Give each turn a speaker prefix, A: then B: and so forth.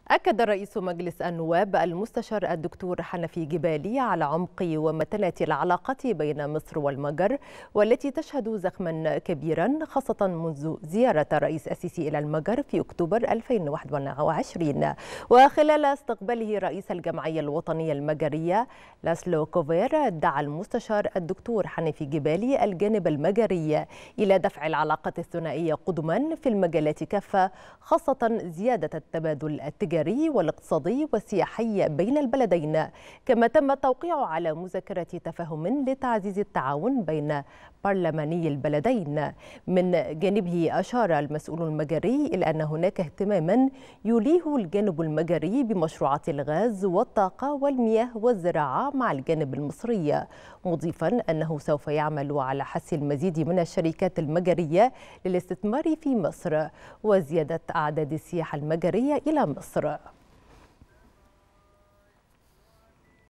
A: أكد رئيس مجلس النواب المستشار الدكتور حنفي جبالي على عمق ومتانة العلاقة بين مصر والمجر، والتي تشهد زخما كبيرا خاصة منذ زيارة الرئيس السيسي إلى المجر في أكتوبر 2021. وخلال استقباله رئيس الجمعية الوطنية المجرية لاسلو كوفير، دعا المستشار الدكتور حنفي جبالي الجانب المجري إلى دفع العلاقات الثنائية قدما في المجالات كافة، خاصة زيادة التبادل التجاري والاقتصادي والسياحي بين البلدين. كما تم التوقيع على مذكرة تفاهم لتعزيز التعاون بين برلماني البلدين. من جانبه أشار المسؤول المجري إلى أن هناك اهتماما يوليه الجانب المجري بمشروعات الغاز والطاقة والمياه والزراعة مع الجانب المصري، مضيفا أنه سوف يعمل على حث المزيد من الشركات المجرية للاستثمار في مصر وزيادة أعداد السياحة المجرية إلى مصر.